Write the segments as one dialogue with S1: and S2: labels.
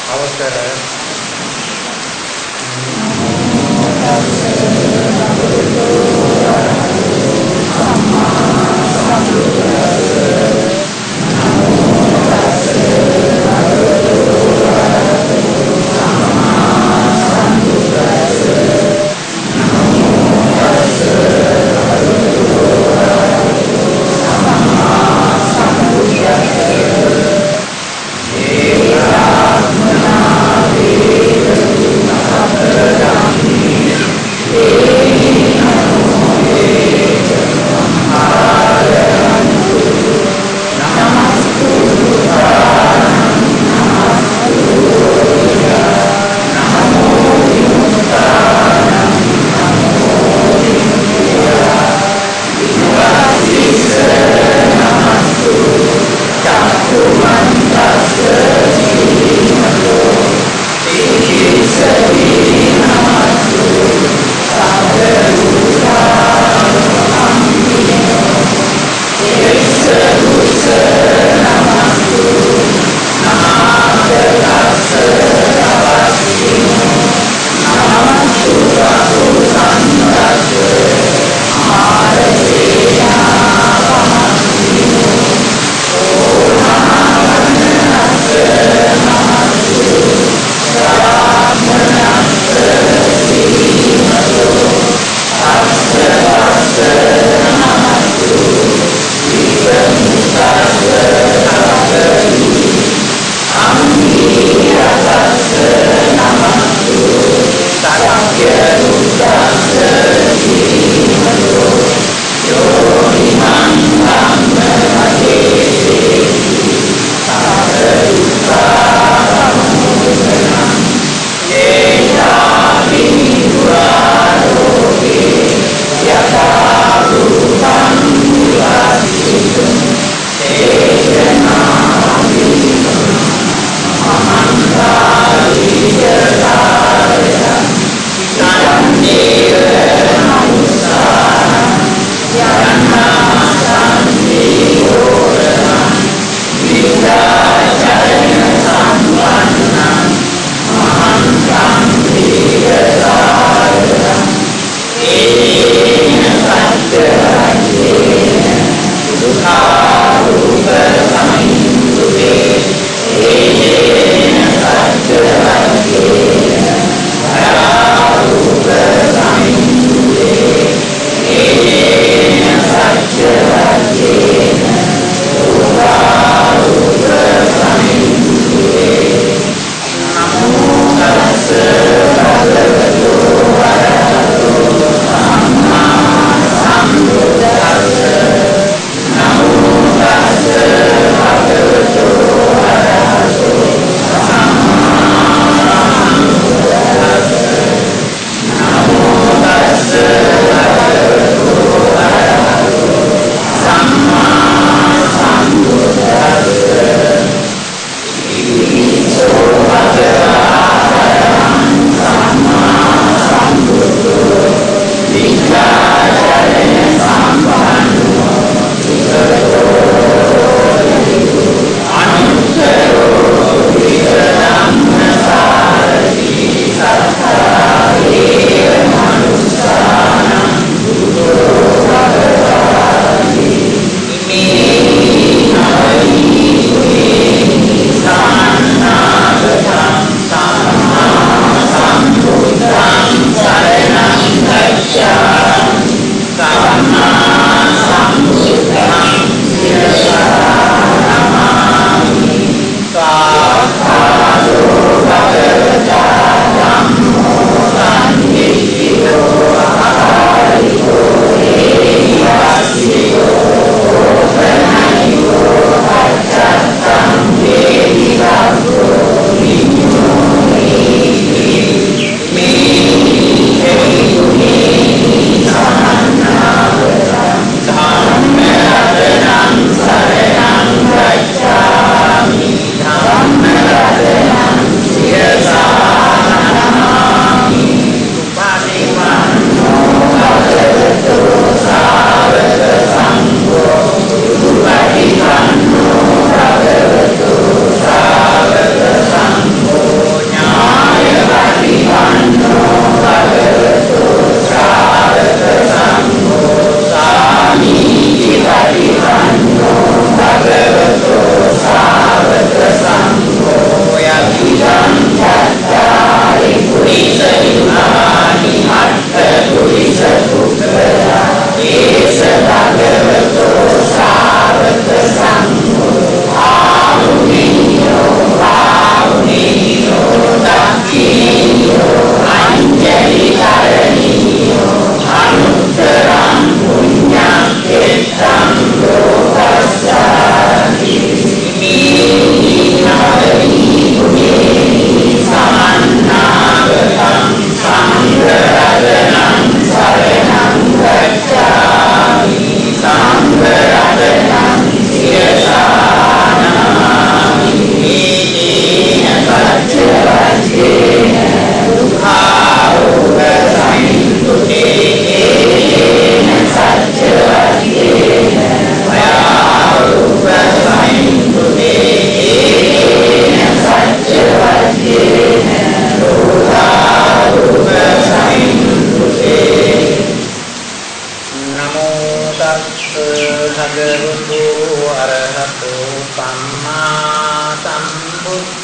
S1: අවසර
S2: Namo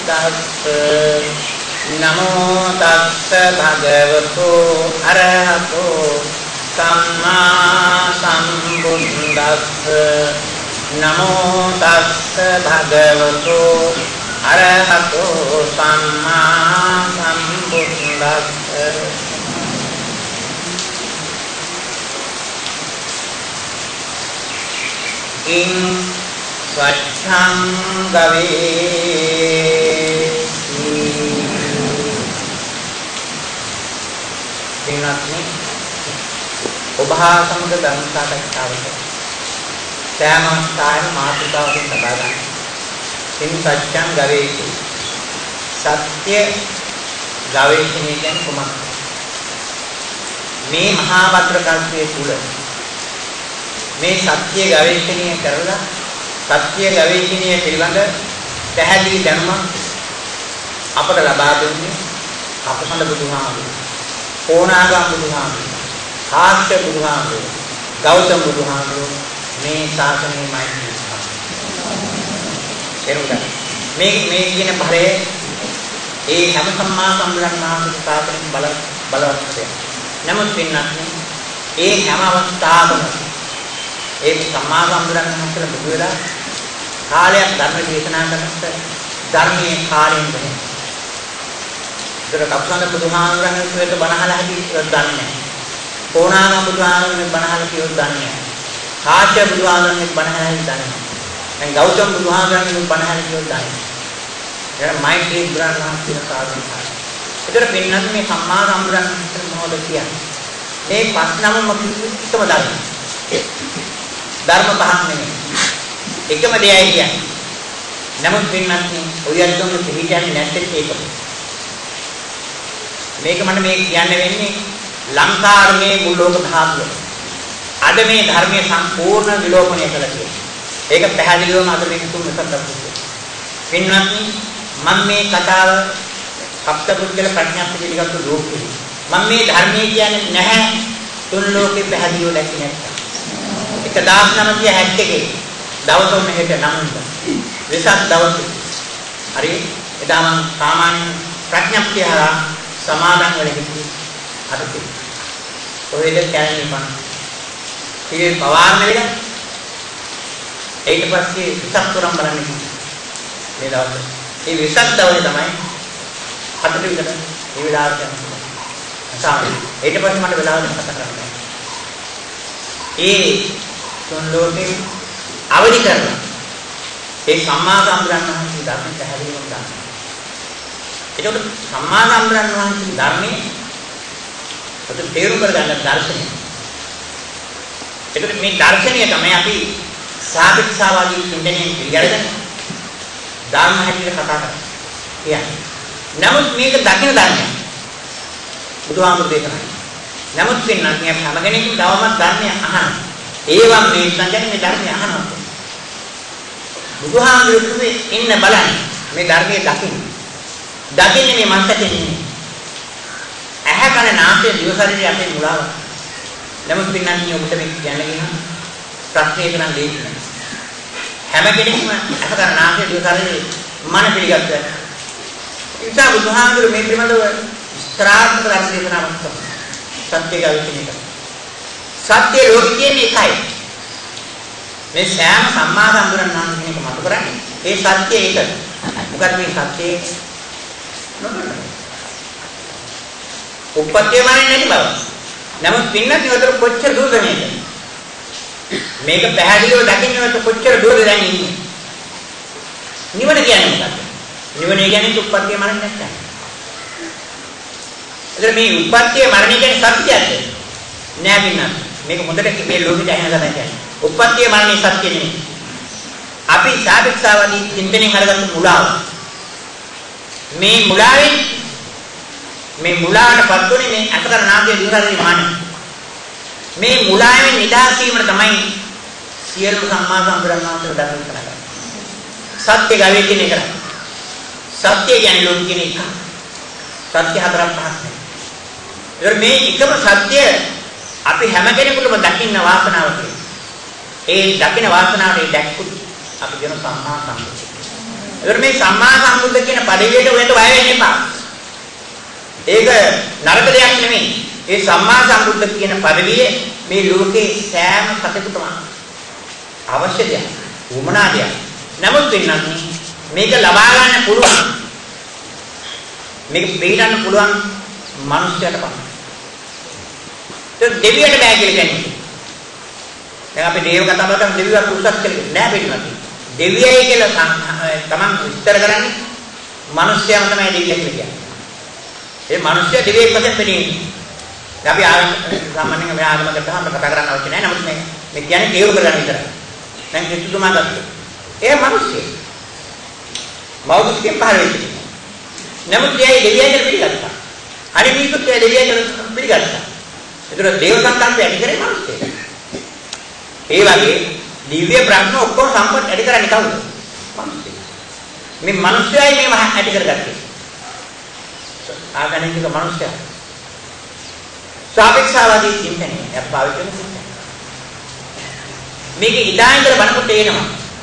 S1: නමෝ තස්ස භගවතු අරහතෝ සම්මා සම්බුද්දස්ස නමෝ තස්ස භගවතු අරහතෝ සම්මා සම්බුද්දස්ස ඉන් ස්වච්ඡං ගවේ දිනක්නේ ඔබ හා සමග ධර්ම සාකච්ඡාවක සෑම අවස්ථාවෙම මාතෘකාවකින් සබා ගන්න. ඉන් සත්‍යං ගවේෂි සත්‍ය ගවේෂණය කියන්නේ කොහොමද? මේ මහා වද්‍ර කල්පයේ තුල මේ සත්‍ය ගවේෂණය කරලා සත්‍ය ගවේෂණය පිළිබඳ පැහැදිලි දැනුමක් අපට ලබා දුන්නේ අපසඳ බුදුහාමුදුරුවෝ, ඕනාගම් බුදුහාමුදුරුවෝ, කාශ්‍ය බුදුහාමුදුරුවෝ, ගෞතම බුදුහාමුදුරුවෝ මේ ශාසනයේ මෛත්‍රී සාසනය. මේ කියන භරයේ ඒ හැම සම්මා සම්බුද්ධ ශාසනයෙන් බලවත් වෙනවා. නමුත් පින්නත් ඒ හැම අවස්ථාවකම ඒ සම්මා සම්බුද්ධ වහන්සේලා බුදු වෙලා කාලයක් ධර්ම දේශනා කරනකොට ධර්මයේ කාලයෙන් වෙනවා. ඒක අපසඳ බුදුහාමුදුරන්ගේ සුවේත බණහලා හිටියොත් දන්නේ නැහැ. ඕනාගම බුදුහාමුදුරන්ගේ බණහලා කියොත් දන්නේ නැහැ. කාශ්‍ය බුදුහාමුදුරන්ගේ බණහලා දන්නේ නැහැ. දැන් ගෞතම බුදුහාමුදුරන්ගේ බණහලා කියොත් දන්නේ නැහැ. ඒක මෛත්‍රී බුදුරණවහන්සේලා සාධන කරා. ඒතර පින්නත් මේ සම්මා සම්බුද්ධ මොහොත කියන්නේ. මේ පස් නමම කිසිම ධර්ම. ධර්ම පහක් නෙමෙයි. එකම දෙයයි කියන්නේ. නමුත් පින්නත් ඔය අද්දොම පිළිගන්නේ නැත්තේ ඒකම. මේක මට මේ කියන්න වෙන්නේ ලංකාවේ මුල් ලෝක ධාතුව. අද මේ ධර්මයේ සම්පූර්ණ විලෝපනය කළා කියන්නේ. ඒක පැහැදිලිවම අද මේ තුන් එකක් දක්වනවා. පින්වත්නි මම මේ කතාව සප්තපුද්ගල ප්‍රඥාප්ති පිළිගත්තු ලෝකෙ. මම මේ ධර්මයේ කියන්නේ නැහැ තුන් ලෝකෙ පැහැදිලිව දැක්කේ නැත්තම්. 1971 දවස් වුණ හෙට 9 වෙසක් දවසේ. හරි එදා මම සාමාන්‍ය ප්‍රඥාප්තිය හරහා සමාදන් වෙලා හිටියේ අර කොහෙද කැලණි පන් ඉතින් පවාරණ වෙලා ඊට පස්සේ විසක් තොරම් බලන්න කිව්වා මේ දවස්වල ඒ විසක් දවසේ තමයි හතට විතර ඒ වෙලාවට යනවා අසාමයි ඊට පස්සේ මට වෙලාවට කතා කරන්න ඒ තුන් ලෝකේ අවදි කරලා ඒ සම්මා සම්බුද්ධ ධර්ම පැහැදිලිවම දානවා. ඒකට සම්මා සම්බුද්ධ වහන්සේ ධර්මයේ ඔතන තේරුම් කරගන්න දර්ශනය. ඒකට මේ දර්ශනය තමයි අපි සාපේක්ෂවාදී චින්තනයෙන් පිළිගන්න ධර්ම හැටියට කතා කරන්නේ. කියන්නේ. නමුත් මේක දකින ධර්මයක්. බුදුහාමුදුරු දේශනා. නමුත් වෙනත් මේ හැම කෙනෙක්ම තවමත් ධර්මය අහන. ඒවම් මේ සංජානන මේ ධර්මය අහනවා. බුදුහාමුදුරු ඉන්න බලන්න මේ ධර්මයේ දකින්න. දකින්නේ මේ මනසට නෙමෙයි. ඇහැ කන නාසය දිව ශරීරය අපේ මුලාව. නමුත් පින්නන්නේ ඔබට මේ කියන්න ගියාම ප්‍රශ්නේ කරන් දෙන්නේ නැහැ. හැම කෙනෙක්ම ඇහැ කන නාසය දිව ශරීරය මන පිළිගත්තා. ඒ නිසා බුදුහාමුදුරු මේ පිළිබඳව ස්ත්‍රාත්මක ධර්ම දේශනාවක් කරනවා. සත්‍යය ගවිෂණය කරනවා. සත්‍ය ලෝකෙ කියන්නේ එකයි. මේ සෑම සම්මා සම්බුද්ධ නාමයෙන් එක මත කරන්නේ. ඒ සත්‍ය ඒකයි. මොකද මේ සත්‍යයේ උපත්ය මානේ නැති බව. නමුත් පින්නත් උතර කොච්චර දුරද මේක? මේක පැහැදිලිව දකින්නවත් කොච්චර දුරද දැන් ඉන්නේ? නිවන කියන්නේ මොකක්ද? නිවන කියන්නේ උපත්ය මානේ නැත්තම්. ඒතර මේ උපත්ය මරණය කියන්නේ සත්‍යයක්ද? නෑ පින්නත්. මේක හොඳට මේ ලෝකෙට ඇහෙන තමයි කියන්නේ. උපත්ය මරණය සත්‍ය නෙමෙයි. අපි සාපේක්ෂවාදී චින්තනයෙන් හරගන්න මුලාව. මේ මුලාවෙන් මේ මුලාවටපත් උනේ මේ අතකර නාමයේ දිවහරේ මාන. මේ මුලාවෙන් නිදහස් වීම තමයි සියලු සම්මා සම්බුද්ධ ධර්ම කරන්නේ. සත්‍ය ගවේෂණය කරන්නේ. සත්‍ය කියන්නේ ලෝක කියන එක. සත්‍ය හතරක් පහක් නේ. මේ එකම සත්‍ය අපි හැම කෙනෙකුටම දකින්න වාසනාව තියෙනවා. ඒ දකින්න වාසනාවට දැක්කුත් අපි කියන සම්මා සම්බුද්ධ. මේ සම්මා සම්බුද්ධ කියන පරිවියට ඔයත් බය වෙන්න එපා. ඒක නරක දෙයක් නෙමෙයි. ඒ සම්මා සම්බුද්ධ කියන පරිවිය මේ ලෝකේ සෑම සතෙකුටම අවශ්‍ය දෙයක්. උමනා දෙයක්. නමුත් වෙනත් මේක ලබා ගන්න පුළුවන්. මේක පිළිගන්න පුළුවන් මනුස්සයට පමණයි. ඒක දෙවියන්ට බෑ කියලා කියන්නේ. දැන් අපි දේව කතාව කරන දෙවියන් උසස් කියලා නෑ පිළිගන්න. දෙවියයි කියලා තමන් විස්තර කරන්නේ මිනිස්යාම තමයි දෙවියන් කියලා කියන්නේ. ඒ මිනිස්යා දෙවියෙක් වශයෙන් පෙනෙන්නේ. අපි සාමාන්‍යයෙන් මේ ආගමකට ගහම කතා කරන්න අවශ්‍ය නැහැ. නමුත් මේ කියන්නේ තේරුම් ගන්න විතරයි. දැන් කිතුතුමා ගත්තා. ඒ මිනිස්සේ මෞලිකයෙන් පහළ වෙන්නේ. නමුත් ඒ දෙවියන් කියලා පිළිගත්තා. අනිත් මිනිස්සුත් ඒ දෙවියන් කියලා පිළිගත්තා. ඒතර දේව සංකල්පය ඇති කරේ මිනිස්සේ. ඒ වගේ දිව්‍ය බ්‍රහ්ම ඔක්කොම සම්පත් ඇති කරන්නේ කවුද? මිනිස්සේ. මේ මිනිස්සයයි මේව ඇති කරගත්තේ. ආගමික මිනිස්සයා. සාපේක්ෂවාදී චින්තනය අපපාවිච්චි කරන චින්තනය. මේක ඉදායින්දර බලනකොට එනවා.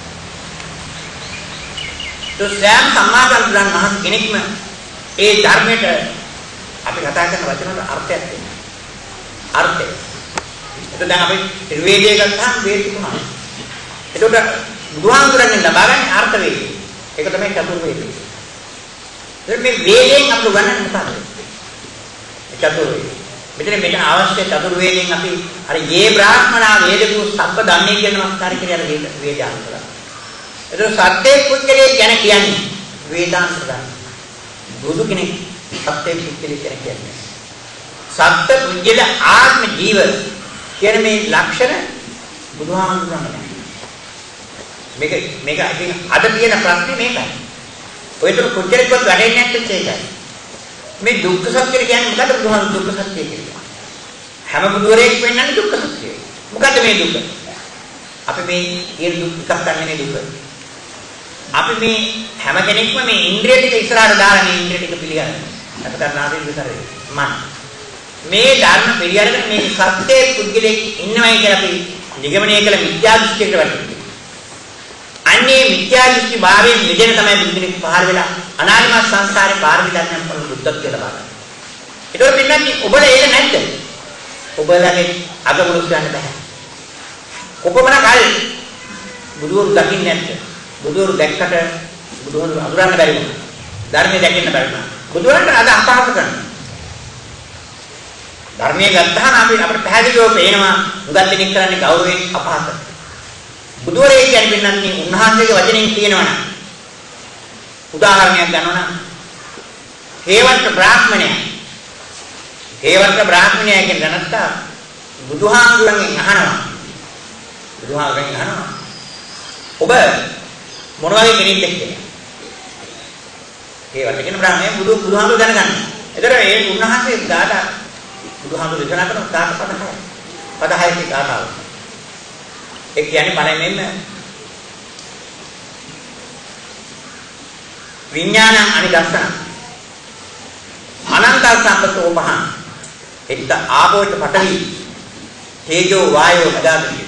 S1: සෑම සම්මාසම්බුදුන් වහන්සේ කෙනෙක්ම ඒ ධර්මයට අපි කතා කරන වචන වල අර්ථයක් තියෙනවා. අර්ථය. ඒක දැන් අපි ත්‍රිවේදයේ ගත්තාම වේද තුනයි. එතකොට බුදුහාමුදුරන්ගෙන් ලබාගන්නේ අර්ථ වේදය. ඒක තමයි චතුර්වේදය. මේ වේදයෙන් අපිට ගන්න මොකක්ද? චතුර්වේදය. මෙතන මේක අවශ්‍ය චතුර්වේදයෙන් අපි අර යේ බ්‍රාහ්මනා වේදකු සබ්බ දන්නේ කියන වස්තාරි කියලා වේදාන්ත කරා. එතකොට සත්‍ය පුද්ගලයෙක් ගැන කියන්නේ වේදාන්ත කරා. බුදු කෙනෙක් සත්‍ය පුද්ගලයෙක් ගැන කියන්නේ. සත්‍ය පුද්ගල ආත්ම ජීව කියන මේ ලක්ෂණ බුදුහාමුදුරන්ගේ. මේක ඉතින් අද තියෙන ප්‍රශ්නේ මේකයි. ඔයතර කොච්චරක්වත් වැඩේ නැත්තේ ඒකයි. මේ දුක්ඛ සත්‍ය කියන්නේ මොකද්ද? බුදුහාමුදුරුවෝ දුක්ඛ සත්‍ය කියන්නේ. හැම බුදුරෙක් වෙන්නන්නේ දුක්ඛ සත්‍යය. මොකද්ද මේ දුක? අපි මේ කියන දුක් එකක් ගන්න මේ දුක. අපි මේ හැම කෙනෙක්ම මේ ඉන්ද්‍රිය ටික ඉස්සරහට දාලා මේ ඉන්ද්‍රිය ටික පිළිගන්නවා. අපතරනාදී විතරයි. මේ ධර්ම පිළිගන්න මේ සත්‍යයේ පුද්ගලෙක් ඉන්නවයි කියලා අපි නිගමනය කළ මිත්‍යා දෘෂ්ටියකට වැටෙනවා. අන්නේ මිත්‍යා දෘෂ්ටි භාවයෙන් මිදෙන තමයි බුදුනෙක් පහළ වෙලා අනාගත සංසාරේ පාරමිතයන් වල බුද්ධත්වයට ලබා ගන්න. ඒකෝ පින්නන්නේ ඔබලා ඒක නැද්ද? ඔබලාගේ අගමුණු ගන්න බෑ. කොපමණ කල් බුදුවරු දකින්නේ නැද්ද? බුදුවරු දැක්කට බුදුවරු අඳුරන්න බැරි වුණා. ධර්මයේ දැකින්න බැරි වුණා. බුදුවරට අද අපහාස කරනවා. ධර්මයේ ගත්තාම අපිට පැහැදිලිව පේනවා උගත් දෙනෙක් කරන්නේ ගෞරවයෙන් අපහාස කරනවා. බුදුරේ කියන්නේ පින්නන්නේ උන්වහන්සේගේ වචනෙන් කියනවනම් උදාහරණයක් ගන්නවා නම් හේවත්ත බ්‍රාහ්මණය කියන දැනත්තා බුදුහාමුදුරන්ගෙන් අහනවා ඔබ මොන වගේ කෙනෙක්ද කියලා. හේවත්ත කියන බ්‍රාහ්මණය බුදුහාමුදුර දැනගන්න. ඒතර ඒ උන්වහන්සේ ගාථා බුදුහාමුදුර දේශනා කරන ගාථා පද 6 ගාථාව. ඒ කියන්නේ පළවෙනිම විඥානං අනිදස්සන අනන්ත සම්පතෝ පහං එක්ත ආපෝච පඨවි තේජෝ වායෝ හදාගති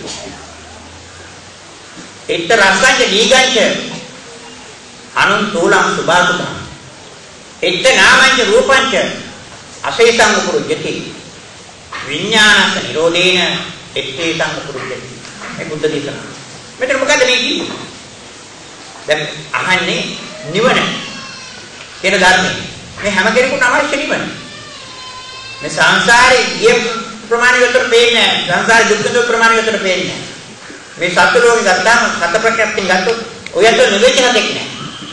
S1: එක්ත රසංච දීගංච අනුන් තෝලං සුභාසුභං එක්ත නාමංච රූපංච අශේෂං පුරුජ්ජති විඥානස්ස නිරෝධේන එක්තේසං පුරුජ්ජති. මේ බුද්ධ දේශනාව. මෙතන මොකද්ද මේ කියන්නේ? දැන් අහන්නේ නිවන කියන ධර්මය. මේ හැම කෙනෙකුටම අවශ්‍ය නිවන. මේ සංසාරේ ගිය ප්‍රමාණය විතර පේන්නේ නැහැ. සංසාරේ දුක් ප්‍රමාණය විතර පේන්නේ නැහැ. මේ සත්‍ය ලෝකේ ගත්තාම සත්‍ය ප්‍රඥප්තිය ගත්තොත් ඔයත් නිවෙච්ච හතෙක් නැහැ.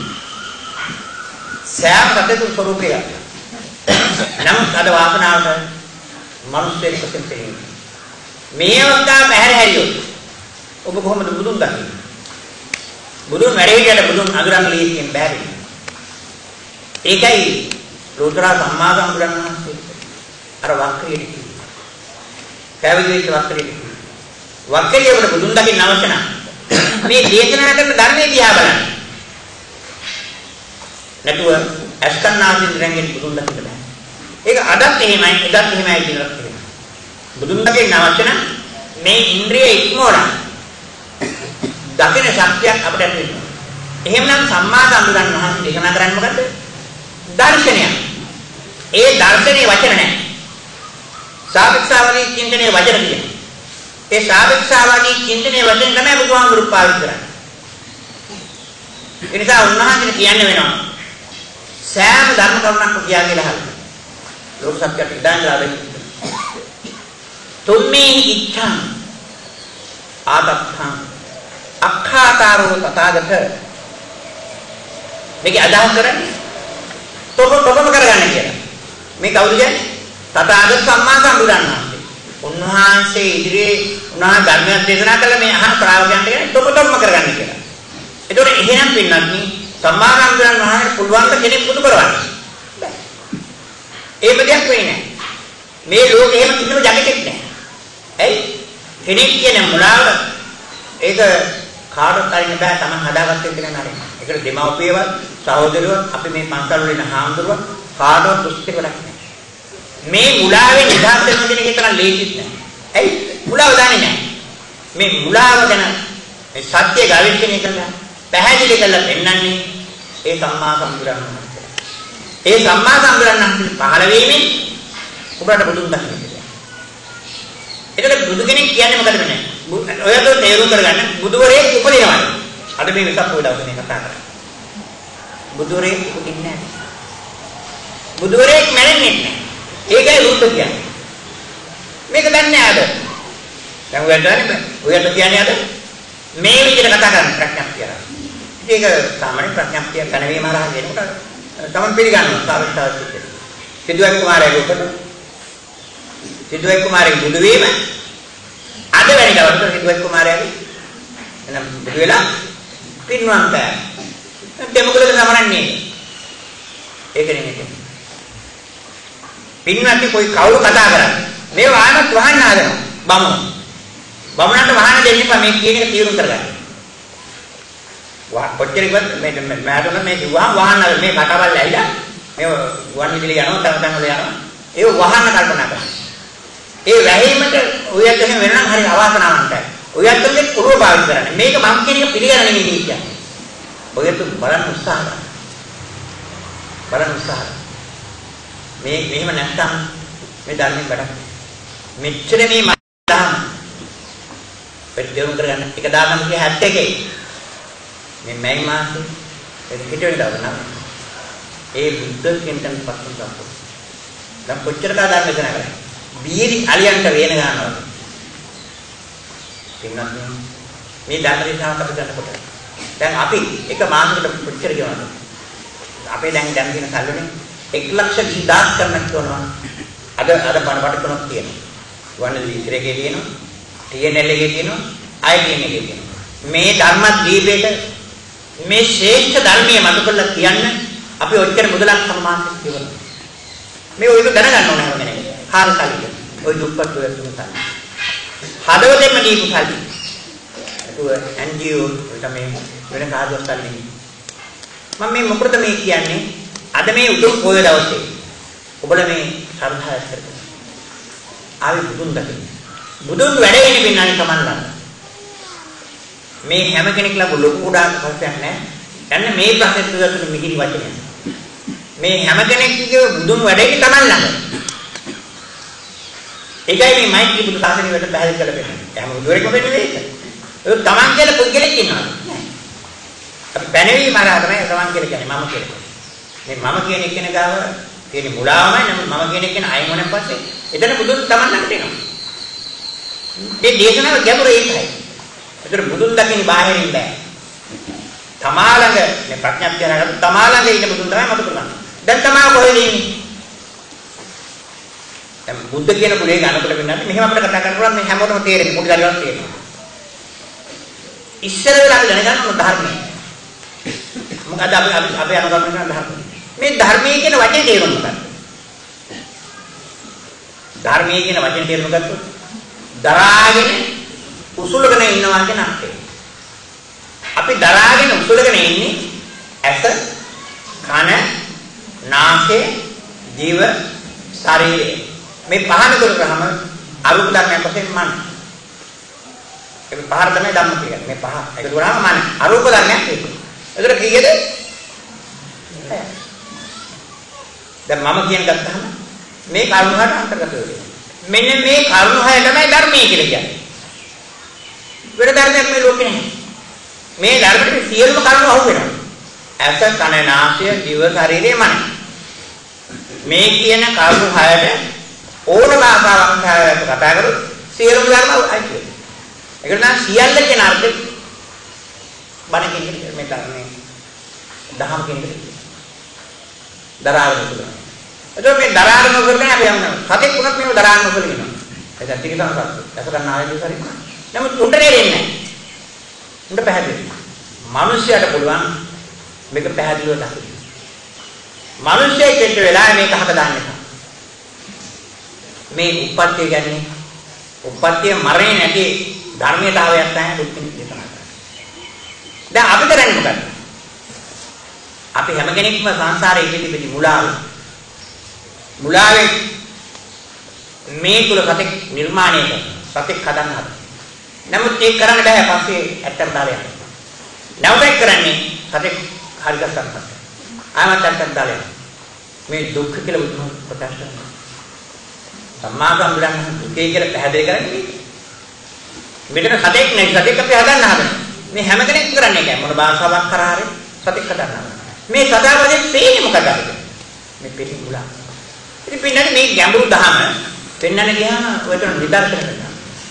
S1: සෑම සත්‍ය ස්වરૂපයක්. නමුත් අද වාසනාවට මනුස්සයෙක් වශයෙන් පෙනෙන්නේ. මේ අවස්ථාව පැහැර හැරියොත් ඔබ කොහොමද බුදුන් දකින්නේ? බුදුන් වැඩේට බුදුන් අඳුරන් ලීසියෙන් බැහැ. ඒකයි ලෝතර සම්මා සම්බුදුන් වහන්සේ අර වක්‍රියට කිව්වා. පැවිදිච්ච වක්‍රියට කිව්වා. වක්‍රියට බුදුන් දකින්න අවශ්‍ය නැහැ. මේ දේශනා කරන ධර්මයේ දිහා බලන්න. නැතුව අස්කන්නාසින් රැඟෙන බුදුන් දකින්න බෑ. ඒක අදත් එහෙමයි, එදත් එහෙමයි කියලා කියනවා. බුදුන් දකින්න අවශ්‍ය නැහැ. මේ ඉන්ද්‍රිය ඉක්මවලා දකින ශක්තියක් අපිට ඇති වෙනවා. එහෙමනම් සම්මා සම්බුදුන් වහන්සේ දේශනා කරන්නේ මොකද්ද? දර්ශනය. ඒ දර්ශනේ වචන නැහැ. සාපේක්ෂවාදී චින්තනයේ වචන තියෙනවා. ඒ සාපේක්ෂවාදී චින්තනයේ වචන තමයි බුදුහාමුදුරුවෝ පාවිච්චි කරන්නේ. ඒ නිසා උන්වහන්සේ කියන්නේ වෙනවා සෑම ධර්ම කරුණක්ම කියා කියලා අහන්න. ලෝක සත්‍යයට ඉඳන්ලා වෙන්නේ. තුම්මේ ඉච්ඡං ආදත්තං අක්ඛාතාරෝ තථාගත මේක අදහස් කරන්නේ තොපම කරගන්න කියලා. මේ කවුද කියන්නේ? තථාගත සම්මා සම්බුදුන් වහන්සේ. උන්වහන්සේ ඉදිරියේ උන්වහන්සේ ධර්මයක් දේශනා කළා මේ අහන ශ්‍රාවකයන්ට කියන්නේ තොපම කරගන්න කියලා. ඒතකොට එහෙනම් පින්නත් සම්මා සම්බුදුන් වහන්සේ පුළුවන් කෙනෙක් පුදු කරවන්න. ඒක දෙයක් වෙන්නේ නැහැ. මේ ලෝකේ එහෙම කිසිම ජගතෙක් නැහැ. ඇයි? කෙනෙක් කියන මුලාව ඒක කාටවත් අරින්න බෑ තමන් හදාගත්ත එක නේද අරින්න. ඒකට දෙමව්පියවත් සහෝදරයවත් අපි මේ පන්සල් වල ඉන්න හාමුදුරුවෝ කාටවත් දුස්ති කරක් නැහැ. මේ මුලාවෙන් නිදහස් වෙන කෙනෙක් තරම් ලේසිත් නැහැ. ඇයි? මුලාව දන්නේ නැහැ. මේ මුලාව ගැන මේ සත්‍ය ගවේෂණය කරලා පැහැදිලි කරලා පෙන්නන්නේ ඒ සම්මා සම්බුදුන් වහන්සේ. ඒ සම්මා සම්බුදුන් වහන්සේ පහළ වීමෙන් ඔබට බුදුන් දකින්න. ඒකට බුදු කෙනෙක් කියන්නේ මොකද වෙන්නේ? ඔයද තේරුම් කරගන්න බුදුවරයෙක් උපදිනවා. අද මේ විසක් ඔය දවසේ මේ කතා කරන්නේ. බුදුවරයෙක් උපදින්නේ නැහැ. බුදුවරයෙක් මැරෙන්නේ නැහැ. ඒකයි බුද්ධ කියන්නේ. මේක දන්නේ අද. දැන් ඔයද කියන්නේ අද මේ විදිහට කතා කරන ප්‍රඥාප්තිය. ඒක සාමාන්‍ය ප්‍රඥාප්තිය කණවීම හරහා කියනකොට තමන් පිළිගන්නවා සාවිස්තාව සිද්ධ. සිද්ධාර්ථ කුමාරයාගේ උපත සිද්ධාර්ථ කුමාරයාගේ බුදු වීම අද වැනි දවසක සිද්ධාර්ථ කුමාරයාගේ එනම් බුදු වෙලා පින්වන්ත දෙමකලද සමරන්නේ ඒක නෙමෙයි පින්වන්ති કોઈ කවුරු කතා කරන්නේ මේ වාහනත් වහන්න හදනවා බමුණන්ට වාහන දෙන්න එපා මේ කියන එක තීරුම් කරගන්න කොච්චර ඉවත් මේ මෑතන මේ කිව්වා වාහන මේ කතාවල් ඇවිල්ලා මේ වන් විදුලිය යනවා තව තැන් වල යනවා ඒ වාහන කල්පනා කරනවා ඒ වැහිමට ඔයත් එහෙම වෙනනම් හරි අවාසනාවන්තයි. ඔයත් මේ පුරව භාවිත කරන්නේ. මේක මම කියන එක පිළිගන්නේ නෙමෙයි කියන්නේ. ඔයත් බලන්න උත්සාහ කරන්න. බලන්න උත්සාහ. මේ මෙහෙම නැත්තම් මේ ධර්මයෙන් වැඩක්. මෙච්චර මේ මහදාම පෙරදෙවුම් කරගන්න 1971 මේ මැයි මාසේ ඒක හිටියේ දවසන ඒ බුද්ධ කෙන්ටන් පස්සෙන් ගත්තා. දැන් කොච්චර කාලයක් ධර්ම කරන්නේ. බීරි අලියන්ට වේන ගන්නවා. පින්නත් මේ ධර්මදේශනාවක් අපි කරනකොට දැන් අපි එක මාසයකට කොච්චර ගෙවනවද? අපේ දැන් තියෙන සල්ලනේ 1,20,000 කරන්නත් කරනවා. අද පණපට තුනක් තියෙනවා. වන්නදී ඉතිරේකේ තියෙනවා. TNL එකේ තියෙනවා. ITN එකේ තියෙනවා. මේ ධර්මදීපේට මේ ශ්‍රේෂ්ඨ ධර්මයේ මත කරලා කියන්න අපි ඔච්චර මුදලක් සම්මානයක් කියවනවා. මේ ඔයක දැනගන්න ඕන හැම කෙනෙක්ම. හාරසලිය. ඔය දුප්පත් ඔය තුනක්. හදවතෙන්ම දීපු සල්ලි. ඒක NGO වලට මේ වෙන කාදවත් සල්ලි නෙමෙයි. මම මේ මොකටද මේ කියන්නේ? අද මේ උතුම් පොය දවසේ ඔබලා මේ ශ්‍රද්ධාව ඇති කරගන්න. ආවි බුදුන් දකින්න. බුදුන් වැඩ ඉන්නේ පින්නන්නේ තමන්ලා. මේ හැම කෙනෙක් ළඟ ලොකු කුඩා ප්‍රශ්නයක් නැහැ. දැන් මේ ප්‍රශ්නෙට උත්තර මිහිරි වචනයක්. මේ හැම කෙනෙක්ගේ බුදුන් වැඩ ඉන්නේ තමන් ළඟ. ඒකයි මේ මෛත්‍රී බුදු සාසනය වලට පැහැදිලි කරලා දෙන්නේ. හැම බුදුරෙක්ම වෙන්නේ ඒක. ඒක තමන් කියලා පුද්ගලෙක් ඉන්නවා. අපි පැනවීම හරහා තමයි තමන් කියලා කියන්නේ මම කියලා. මේ මම කියන එකන ගාව තියෙන මුලාවමයි මම කියන එකන අයින් වුණාන් පස්සේ එතන බුදුන් තමන් ළඟට එනවා. මේ දේශනාව ගැඹුරු ඒකයි. ඒතර බුදුන් දකින්න බාහිරින් බෑ. තමා ළඟ මේ ප්‍රඥාප්තිය හරහා තමා ළඟ ඉන්න බුදුන් තමයි මත කරන්නේ. දැන් තමා කොහෙද ඉන්නේ? දැන් බුද්ධ කියන කුලේ ගන්නකොට වෙන්නේ මෙහෙම අපිට කතා කරනකොට මේ හැමෝටම තේරෙන්නේ පොඩි දරුවක් තේරෙනවා. ඉස්සර වෙලා අපි දැනගන්න ඕන ධර්මය. මොකද අපි අනුගමනය කරන ධර්මය. මේ ධර්මයේ කියන වචනේ තේරුම මොකක්ද? ධර්මයේ කියන වචනේ තේරුම මොකක්ද? දරාගෙන උසුලගෙන ඉන්නවා කියන අර්ථය. අපි දරාගෙන උසුලගෙන ඉන්නේ ඇස, කන, නාසය, ජීව, ශරීරය. මේ පහන කරගහම අරුප ධර්මයක් වශයෙන් මන. ඒක පහර තමයි ධම්ම කියන්නේ. මේ පහ. ඒක දුරාම මන. අරුප ධර්මයක් ඒක. එතකොට කීයද? දැන් මම කියන ගත්තාම මේ කරුණ හට අන්තර්ගත වෙනවා. මෙන්න මේ කරුණ හය තමයි ධර්මයේ කියලා කියන්නේ. වෙන ධර්මයක් මේ ලෝකේ නැහැ. මේ ධර්මයේ සියලුම කරුණු අහු වෙනවා. ඇස, කන, නාසය, දිව, ශරීරය, මන. මේ කියන කරුණු හයට ඕන භාෂාවක් කතා කරොත් සියලුම ධර්ම අයිති වෙනවා. ඒකට නම් සියල්ල කියන අර්ථය බණ කියන්නේ මේ ධර්මයේ දහම කියන්නේ දරාගෙන පුළුවන්. එතකොට මේ දරාගෙන කරන්නේ අපි යනවා. සතෙක් වුණත් මේව දරාගෙන කරගෙන. ඒක ටික සංසාරය. ඒක ගන්න ආයෙත් හරි. නමුත් උන්ට දෙන්නේ නැහැ. උන්ට පැහැදිලි. මිනිස්යාට පුළුවන් මේක පැහැදිලිව දකින්න. මිනිස්යෙක් එක්ක වෙලා මේක හක දාන්න එපා. මේ උප්පත්තිය කියන්නේ උප්පත්තිය මරණය නැති ධර්මීයතාවයක් තමයි දුක් නිදහස කරන්නේ. දැන් අපි කරන්නේ මොකක්ද? අපි හැම කෙනෙක්ම සංසාරයේ ඉපිදි මුලාවේ මේ තුල සතෙක් නිර්මාණය කරනවා. සතෙක් හදන්න හදනවා. නමුත් ඒක කරන්න බෑ පස්සේ ඇත්තට දාලා යනවා. නැවතත් කරන්නේ සතෙක් හරි ගස්සන්න. ආයමත් ඇත්තට දාලා යනවා. මේ දුක්ඛ කියලා බුදුන් ප්‍රකාශ කරනවා. සම්මා සම්බුද්ධන් දුකේ කියලා පැහැදිලි කරන්නේ. මෙතන සතෙක් නෙයි සතෙක් අපි හදන්න හදනවා. මේ හැම කෙනෙක් කරන්නේ නැහැ. මොන භාෂාවක් කරා හරි සතෙක් හදන්න. මේ සදාවදේ පේන්නේ මොකද? මේ පිටින් මුලා. ඉතින් පින්නන්නේ මේ ගැඹුරු දහම පෙන්වන්න ගියාම ඔය තුන නිදර්ශන කරනවා.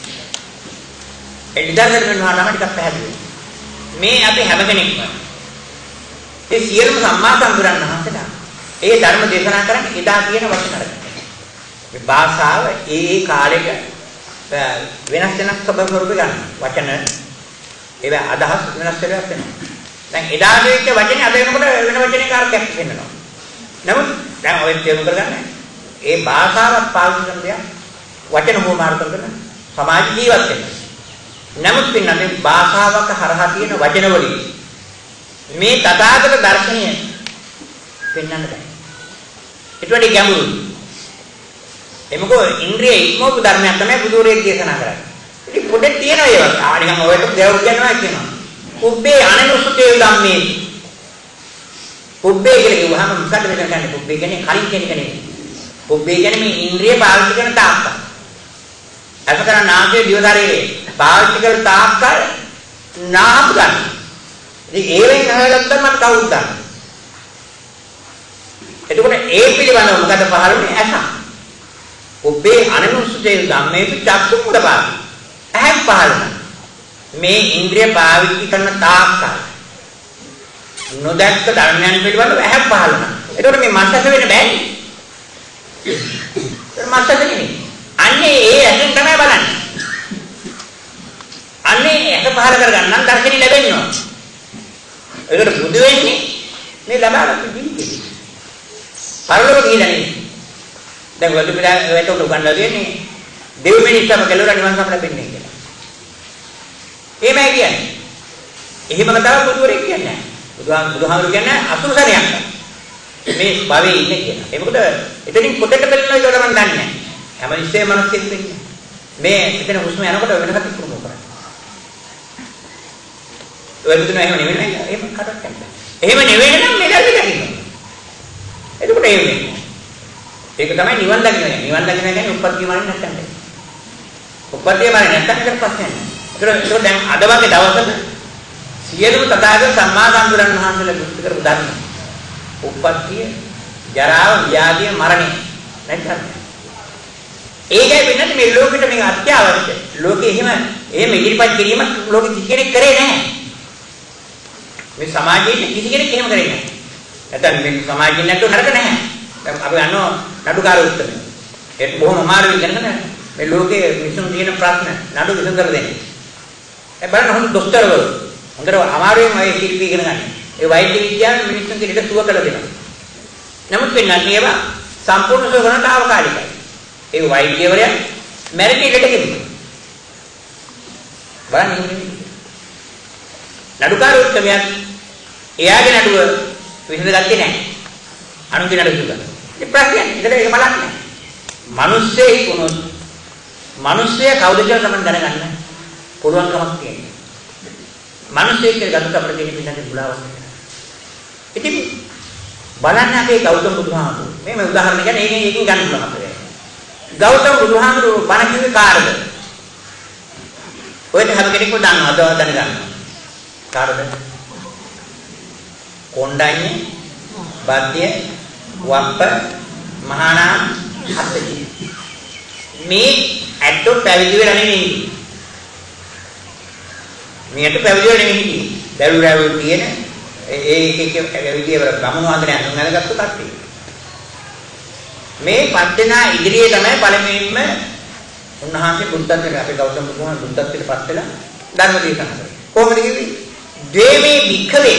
S1: ඒ නිදර්ශන කරනවා නම් ටිකක් පැහැදිලි. මේ අපි හැම කෙනෙක්ම ඒ සියලුම සම්මා සම්බුදුරන් වහන්සේලා ඒ ධර්ම දේශනා කරන්නේ එදා කියන වචන අරගෙන. මේ භාෂාව ඒ කාලෙක වෙනස් ස්වභාව ගන්න. වචන ඒවා අදහස් වෙනස් වෙනවා. දැන් එදා දෙවිච්ච වචනේ අද වෙනකොට වෙන වචනයක අර්ථයක් වෙනවා. නමුත් දැන් ඔය තේරුම් කරගන්න ඒ භාෂාවක් පාවිච්චි කරන දෙයක් වචන හොමාර්ථ කරන සමාජ ජීවත් වෙනවා. නමුත් පින්නන්නේ භාෂාවක හරහා තියෙන වචන වලින් මේ තථාගත දර්ශනය පෙන්වන්න බෑ. ඊට වඩා ගැඹුරුයි. එමකෝ ඉන්ද්‍රිය ඉක්මවපු ධර්මයක් තමයි බුදුරේ දේශනා කරන්නේ. ඉතින් පොඩ්ඩක් තියෙනවා ඒවත්. ආනිකම් ඔයට දෙවරු කියනවා කියනවා. පුබ්බේ අනනුසුතේ ධම්මේ. පුබ්බේ කියලා කිව්වහම මොකද වෙන කියන්නේ? පුබ්බේ කියන්නේ කලින් කියන එක නෙවෙයි. පුබ්බේ කියන්නේ මේ ඉන්ද්‍රිය පාවිච්චි කරන තාක්ක. අසකර නාමයේ දිව ශරීරේ පාවිච්චි කරන තාක්ක නාම ගන්න. ඉතින් ඒවෙන් අහගත්තම මම කවුද ගන්න? එතකොට ඒ පිළිබඳව මොකද පහළුනේ ඇස. පුබ්බේ අනනුසුතේ ධම්මේ චක්කු මුදපාන. ඇහක් පහළුණා. මේ ඉන්ද්‍රිය පාවිච්චි කරන තාක්කල් නොදැක්ක ධර්මයන් පිළිබඳව ඇහැක් පහළ වෙනවා. ඒකට මේ මස්සස වෙන්න බෑනේ. ඒක මස්සස නෙමෙයි. අන්නේ ඒ ඇහෙන් තමයි බලන්නේ. අන්නේ ඇහ පහළ කරගන්න නම් දර්ශනි ලැබෙන්න ඕන. ඒකට බුදු වෙන්නේ මේ ලබාගත්තු ජීවිතේ. පරලෝක ගිහිලා නෙමෙයි. දැන් වලු පිළා වේට උගන්වලා දෙන්නේ දෙව් මිනිස්සම කෙලවර නිවන් සම ලැබෙන්නේ කියලා. එහෙමයි කියන්නේ. එහෙම කතාව බුදුරෙක් කියන්නේ නැහැ. බුදුහාමුදුරු කියන්නේ අසුරසරයක්. මේ භවයේ ඉන්නේ කියලා. ඒ මොකද එතනින් පොතට බැලුණා කියලා මම දන්නේ නැහැ. හැම ඉස්සෙම මනසෙත් වෙන්නේ. මේ එතන හුස්ම යනකොට වෙනකත් ඉක්මනට කරන්නේ. ඔය බුදුන එහෙම නෙවෙයි නේද? එහෙම කඩක් නැහැ. එහෙම නෙවෙයි නම් මේ දැල්ලේ දකින්න. එතකොට එහෙම වෙන්නේ. ඒක තමයි නිවන් දකින්න. නිවන් දකින්න කියන්නේ උප්පත්තිය මානේ නැත්තම්. උප්පත්තිය මානේ නැත්තම් ඒක ප්‍රශ්නයක් නෑ. ඒක දැන් අද වගේ දවසක සියලුම තථාගත සම්මා සම්බුදුරන් වහන්සේලා දුක්ඛ කරපු ධර්ම. උප්පත්තිය, ජරාව, ව්‍යාධිය, මරණය නැත්නම්. ඒකයි වෙන්නේ මේ ලෝකෙට මේක අත්‍යවශ්‍යයි. ලෝකෙ එහෙම ඉදිරිපත් කිරීම ලෝකෙ කිසි කෙනෙක් කරේ නැහැ. මේ සමාජයේ කිසි කෙනෙක් එහෙම කරේ නැහැ. නැත්නම් මේ සමාජයෙන් නැතුව නරක නැහැ. දැන් අපි යනවා නඩුකාර උත්තරේ. ඒක බොහොම අමාරුයි කරන්නේ. මේ ලෝකයේ මිනිසුන් තියෙන ප්‍රශ්න නඩු විසඳලා දෙන්නේ. ඒ බලන්න හොඳ දොස්තරවරු හොඳට අමාරුවෙන් අය ශිල්පී ඉගෙන ගන්න. ඒ වෛද්‍ය විද්‍යාවේ මිනිස්සුන්ගේ ඉඩ සුව කළ දෙනවා. නමුත් වෙන්නේ ඒවා සම්පූර්ණ සුව කරන්නට අවකාශයයි. ඒ වෛද්‍යවරයා මැරිටි ඉඩට ගෙනියනවා. බලන්න නඩුකාර උත්තරයක් එයාගේ නඩුව විසඳගත්තේ නැහැ. අනුන්ගේ නඩුව විසඳගත්තා. ඒ ප්‍රශ්නයක්. ඒක බලන්න. මිනිස්සෙක් වුණොත් මිනිස්සය කවුද කියලා තමයි දැනගන්න පුළුවන්කමක් තියෙනවා. මිනිස්සෙක් කියලා ගත්තට අපිට දෙන්නේ පිටන්නේ බුලාවක්. ඉතින් බලන්න අපේ ගෞතම බුදුහාමුදුරුවෝ මේ උදාහරණ කියන්නේ ඒකෙන් ගන්න පුළුවන් අපිට. ගෞතම බුදුහාමුදුරුවෝ බණ කිව්වේ කාටද? ඔයත් හැම කෙනෙක්ම දන්නවද දැනගන්නවා. කාටද? කොණ්ඩඤ්ඤ, බද්දය, වප්ප, මහානාම, හත්ති. මේ ඇත්තෝ පැවිදි වෙලා නෙමෙයි. මේකට පැවිදි වෙලා නෙමෙයි. දරුරාවෝ කියන ඒක පැවිදි වල ගමන වන්දනය අනුගමනගත්තු කට්ටිය. මේ පද්දනා ඉදිරියේ තමයි පළමුවෙන්ම උන්වහන්සේ බුද්ධත්වයට අපේ ගෞතම බුදුහාම බුද්ධත්වයට පත් වෙලා ධර්ම දේශනා කරා. කොහොමද කිව්වේ? ද්වේමේ වික්ඛවේ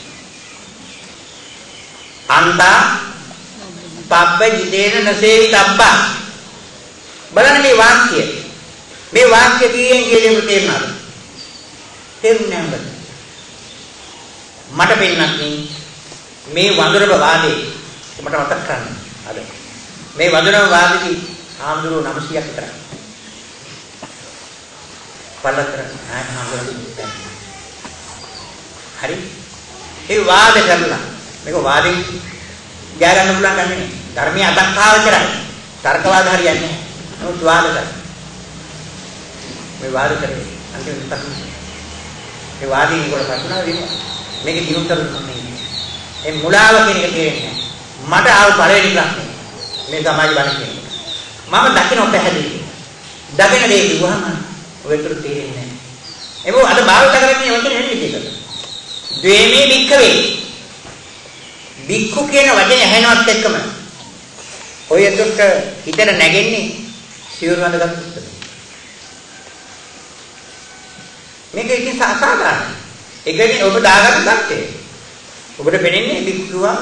S1: අන්තා පබ්බ ජිතේන නසේවි තබ්බා. බලන්න මේ වාක්‍යය. මේ වාක්‍ය කීයෙන් කියලම තේරුණාද? තේරුන්නේ නැහැ. මට පෙන්නත් මේ වඳුරම වාදේ මට මතක් කරන්න. අද මේ වඳුරම වාදේ ආම්දුරු 900ක් විතර. පළතර ආම්දුරු. හරි. ඒ වාද කරලා මේක වාදෙන් ගෑ ගන්න පුළුවන් ගන්නේ නේ. ධර්මයේ අදක්කාව කරන්නේ. තර්කවාද හරියන්නේ නැහැ. නමුත් වාද කරා. මේ වාද කරේ අන්තිමට පස්සේ ඒ වාදී නිකොට පස්සුනා වෙනවා. මේක දිනුම් කරන්නේ. ඒ මුලාව කියන එක තේරෙන්නේ නැහැ. මට ආව පළවෙනි ප්‍රශ්නේ මේ සමාජ බණ කියන්නේ. මම දකින්න පැහැදිලි. දකින්න දේ කිව්වහම ඔයතර තේරෙන්නේ නැහැ. ඒක අද භාවිත කරන්නේ ඔතන නෙමෙයි මේක. ද්වේමේ වික්ඛවේ. වික්ඛු කියන වචනේ ඇහෙනවත් එක්කම ඔය එතකොට හිතට නැගෙන්නේ සිවුරු වඳගත්තු. මේක ඉතින් සාධාරණයි. ඒ කියන්නේ ඔබ දාගත්ත தත්ත්වය. ඔබට පෙනෙන්නේ වික්ඛුවා.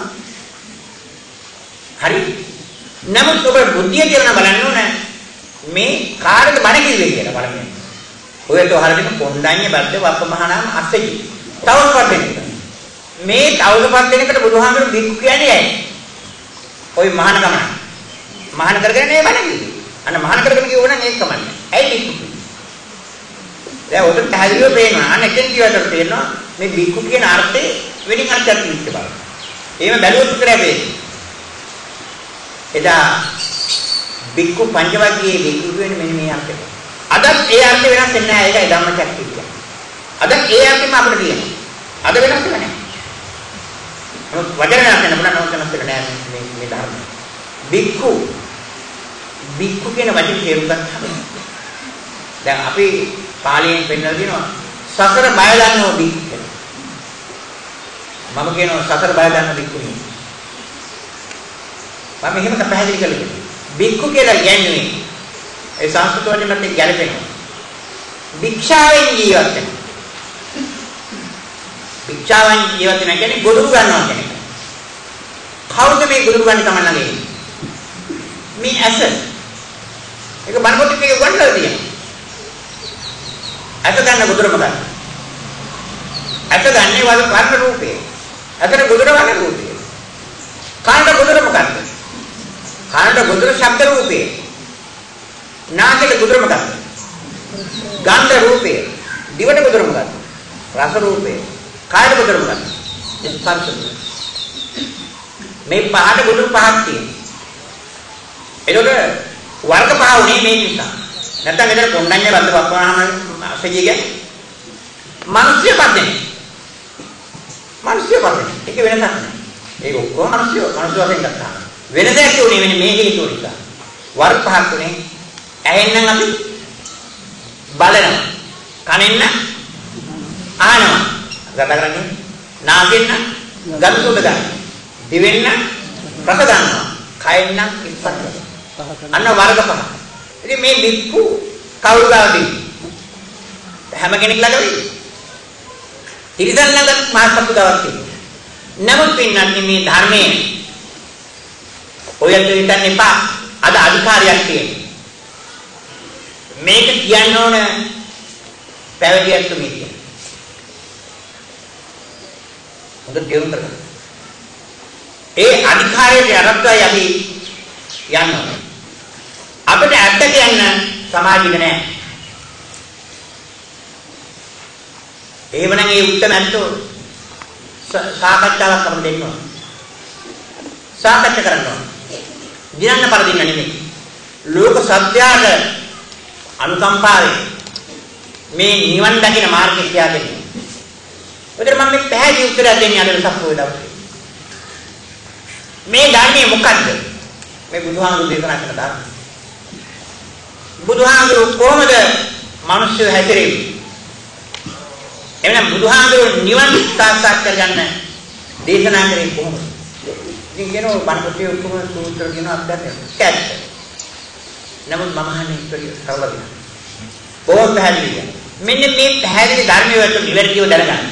S1: හරි. නමුත් ඔබ බුද්ධිය කියලා බලන්න ඕනේ මේ කාටද බණ කිව්වේ කියලා බලන්න. ඔයත් හරියට කොණ්ඩඤ්ඤ බද්ද වප්ප මහානාම අස්සජි. තවස්පත් දෙන්න. මේ තවස්පත් දෙනකට බුදුහාමර වික්ඛු කියන්නේ ඇයි? ඔය මහාන ගමන. මහාන කරගෙන මේ බණ කිව්වේ. අන්න මහාන කරගෙන කිව්වනම් ඒක කමන්නේ. ඇයි වික්ඛු? දැන් ඔතන පැහැදිලිව පේනවා. අන්න එතෙන් කියවට තේරෙනවා මේ වික්ඛු කියන අර්ථේ වෙනින් අර්ථයක් විශ්ල බලන්න. එහෙම බැලුවොත් විතරයි වෙන්නේ. එදා වික්ඛු පංචවග්ගයේ වික්ඛු කියන්නේ මෙන්න මේ අර්ථය. අදත් ඒ අර්ථය වෙනස් වෙන්නේ නැහැ. ඒකයි ධම්මචක්කය කියන්නේ. අදත් ඒ අර්ථෙම අපිට තියෙනවා. අද වෙනස් වෙන්නේ නැහැ. නමුත් වචන වෙනස් වෙන බුණා නෝත් වෙනස් වෙන්නේ නැහැ මේ ධර්ම. වික්ඛු කියන වචනේ තේරුම් ගන්න. දැන් අපි පාලියෙන් පෙන්නලා දිනවා සසර බය දන්නෝ වික්ඛු. මම කියනවා සසර බය දන්න වික්ඛුනි. මම එහෙම පැහැදිලි කරලා කියනවා. වික්ඛු කියලා කියන්නේ ඒ සංස්කෘත වලින් මත ගැලපෙනවා. භික්ෂාවෙන් ජීවත් වෙනවා. භික්ෂාවෙන් ජීවත් වෙනවා කියන්නේ ගොදුරු ගන්නවා කියන එක. කවුද මේ ගොදුරු ගන්න තමන්නගේ? මේ ඇස. ඒක බණ පොතේ මේක ගන්නලා තියෙනවා. ඇස ගන්න ගොදුර මොකක්ද? ඇස ගන්නේ වර්ණ රූපේ. ඇසට ගොදුර වර්ණ රූපේ. කාණ්ඩ ගොදුර මොකක්ද? කාණ්ඩ ගොදුර ශබ්ද රූපේ. නාසයට ගොදුර මොකක්ද? ගන්ධ රූපේ. දිවට ගොදුර මොකක්ද? රස රූපේ. කායට ගොදුර මොකක්ද? ස්පර්ශ. මේ පහට ගොදුර පහක් තියෙනවා. ඒකට වර්ග පහ උනේ මේ නිසා. නැත්නම් එතන කොණ්ඩඤ්ඤ බද්ද වප්පවාම අසජිය කියන්නේ මිනිස්සු පද්දනේ. මිනිස්සු පද්දනේ. ඒක වෙනසක් නෑ. ඒක ඔක්කොම මිනිස්සු වශයෙන් ගත්තා. වෙන දෙයක් උනේ මෙන්න මේ හේතුව නිසා. වර්ග පහක් උනේ ඇහෙන්නම් අපි බලනවා. කනෙන්න අහනවා. ගත කරන්නේ නාසෙන්න ගඳ සුවඳ ගන්න. දිවෙන්න රස ගන්නවා. කයෙන්න ස්පර්ශ. අන්න වර්ග පහ. ඉතින් මේ වික්ඛු කවුරු ගාවද? හැම කෙනෙක් ළඟද? තිරිසන් ළඟ මහත්තු ගාවක් තියෙනවා. නමුත් පින්නන්නේ මේ ධර්මයේ ඔයත් හිතන්න එපා. අද අධිකාරියක් තියෙනවා. මේක කියන්න ඕන පැවිදියක් තුමී කියන. හොඳට තේරුම් ගන්න. ඒ අධිකාරියට අරක්කයි අපි යන්නේ. අපිට ඇත්ත කියන්න සමාජික නෑ. එහෙමනම් ඒ උත්තර නැත්තෝ සාකච්ඡාවක් අපිට දෙන්න ඕන. සාකච්ඡා කරන්න ඕන. දිනන්න පරදින්න නෙමෙයි. ලෝක සත්‍යයට අනුකම්පාවෙන් මේ නිවන් දකින මාර්ගය කියලා දෙන්නේ. ඔතන මම මේ පැහැදිලි උත්තරයක් දෙන්නේ අද සප්පුවේ දවසේ. මේ ධර්මයේ මොකද්ද? මේ බුදුහාමුදුරු දේශනා කරන ධර්ම. බුදුහාමුදුරු කොහොමද මිනිස්සු හැදෙන්නේ? එවනම් බුදුහාමුදුරු නිවන් සාක්ෂාත් කරගන්න දේශනා කරේ කොහොමද? ඉතින් කියනවා බණපොතේ ඔක්කොම සූත්‍ර කියන අත්දැකීම් කැත්. නමුත් මම අහන්නේ ඉතිරි කරලා බොහොම පැහැදිලියි. මෙන්න මේ පැහැදිලි ධර්මයේ වලට නිවැරදිව දැනගන්න.